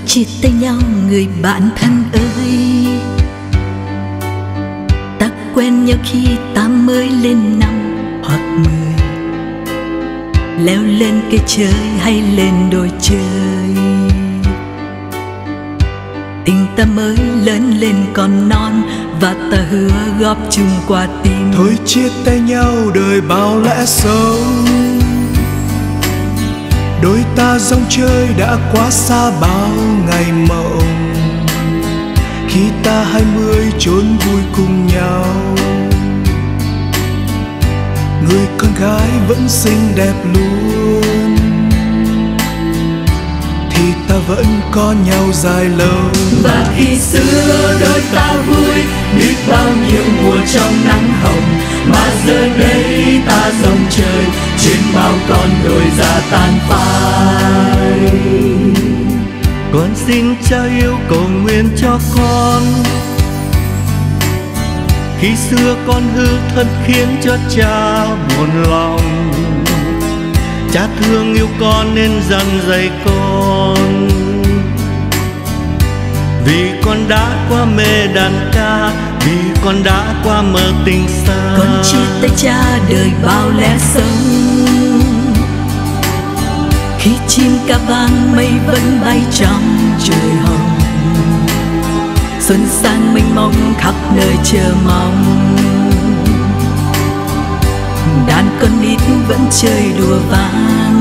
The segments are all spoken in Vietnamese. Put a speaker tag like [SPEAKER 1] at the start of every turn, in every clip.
[SPEAKER 1] chia tay nhau người bạn thân ơi. Ta quen nhau khi ta mới lên 5 hoặc 10, leo lên cây chơi hay lên đồi chơi. Tình ta mới lớn lên còn non, và ta hứa góp chung qua tim.
[SPEAKER 2] Thôi chia tay nhau đời bao lẽ sống, đôi ta dòng chơi đã quá xa bao ngày mộng. Khi ta 20 trốn vui cùng nhau, người con gái vẫn xinh đẹp luôn, thì ta vẫn có nhau dài lâu.
[SPEAKER 1] Và khi xưa đôi ta vui biết bao nhiêu mùa trong nắng hồng, mà giờ đây ta dòng trời trên bao con đồi già tan phai.
[SPEAKER 3] Con xin cha yêu cầu nguyện cho con, khi xưa con hư thật khiến cho cha buồn lòng. Cha thương yêu con nên dặn dạy con, vì con đã qua mê đàn ca, vì con đã qua mơ tình xa.
[SPEAKER 1] Con chia tay cha đời bao lẽ sống, khi chim ca vang mây vẫn bay trong trời hồng. Xuân sang mênh mông khắp nơi chờ mong, đàn con nít vẫn chơi đùa vang,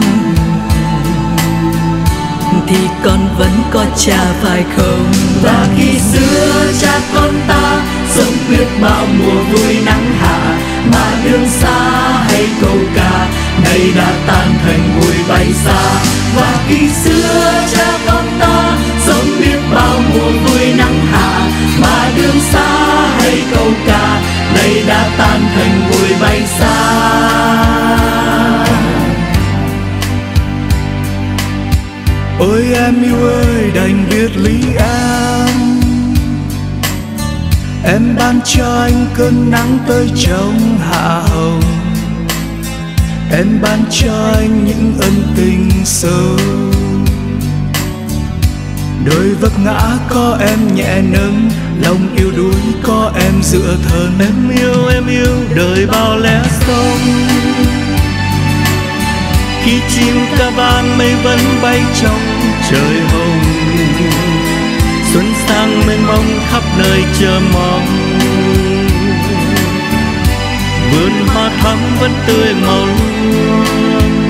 [SPEAKER 1] thì con vẫn có cha phải không? Và khi xưa cha con ta sống biết bao mùa vui nắng hạ, mà đường xa hay câu ca nay đã tan thành bụi bay xa. Và khi xưa cha con ta sống biết bao mùa vui nắng hạ, mà đường xa hay câu ca nay đã tan thành bụi bay xa.
[SPEAKER 2] Ôi em yêu ơi, đành biệt ly em ban cho anh cơn nắng tới trong hạ hồng. Em ban cho anh những ân tình sâu, đôi vấp ngã có em nhẹ nâng, lòng yêu đuối có em dựa thân.
[SPEAKER 3] Em yêu đời bao lẽ sống, khi chim ca vang mây vẫn bay trong trời hồng. Xuân sang mênh mông khắp nơi chờ mong, vườn hoa thắm vẫn tươi màu luôn,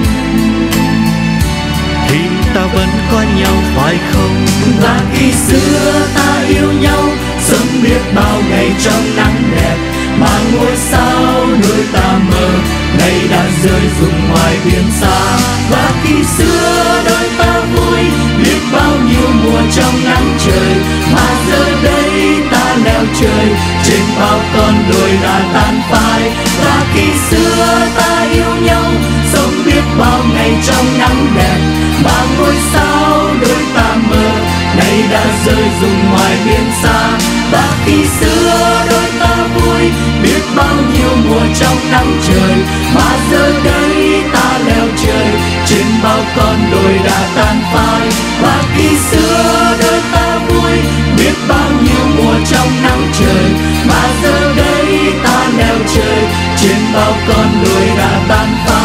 [SPEAKER 3] thì ta vẫn có nhau phải không?
[SPEAKER 1] Và khi xưa ta yêu nhau sống biết bao ngày trong nắng đẹp, mà ngôi sao đôi ta mơ nay đã rơi rụng ngoài biển xa. Và khi xưa đôi ta vui biết bao nhiêu mùa trong nắng trời, mà giờ đây ta leo trời trên bao con đồi đã tan phai. Và khi xưa ta yêu nhau sống biết bao ngày trong nắng đẹp, mà ngôi sao đôi ta mơ nay đã rơi rụng ngoài biển xa. Và khi xưa đôi ta vui biết bao nhiêu mùa trong nắng trời, mà giờ đây ta leo trời trên bao con đồi đã tan phai. Và khi xưa đôi ta vui biết bao nhiêu mùa trong nắng trời, mà giờ đây ta leo trời trên bao con đồi đã tan phai.